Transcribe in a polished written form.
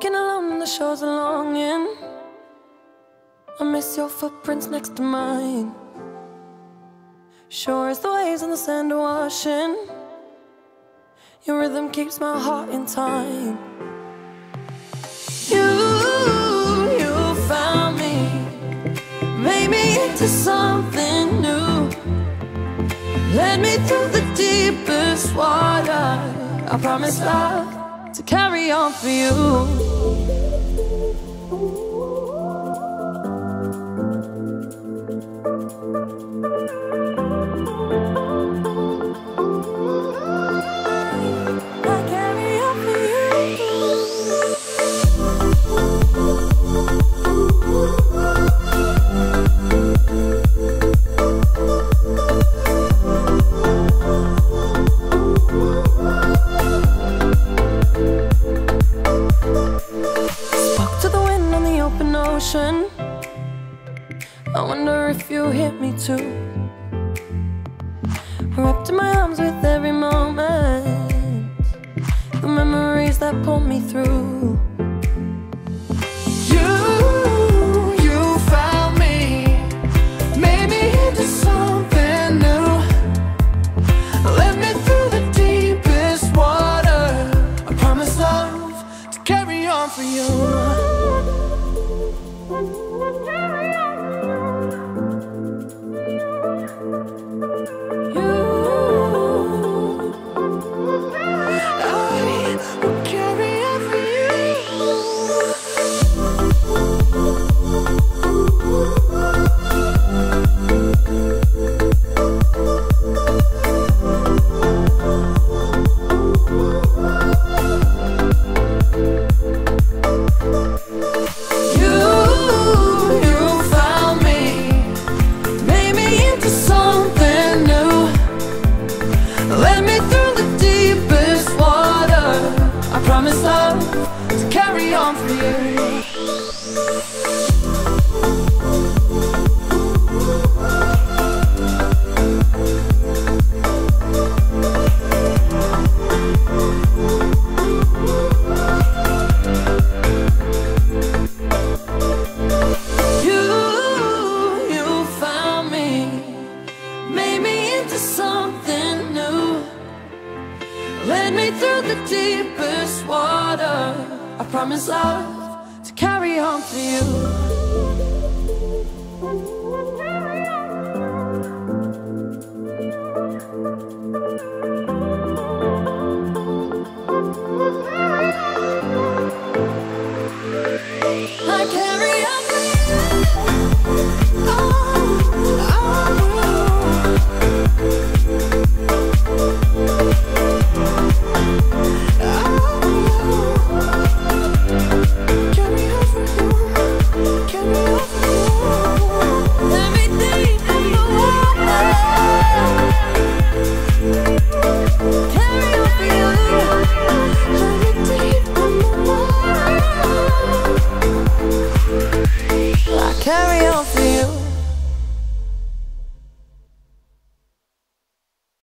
Walking along the shores of longing, I miss your footprints next to mine. Sure as the waves on the sand are washing, your rhythm keeps my heart in time. You found me, made me into something new, led me through the deepest water. I promise love to carry on for you. I wonder if you hit me too. Wrapped in my arms with every moment, the memories that pull me through. You found me, made me into something new, led me through the deepest water. I promise love to carry on for you. Promise love to carry on for you. You found me, made me into something new, led me through the deepest water. I promise love to carry on for you.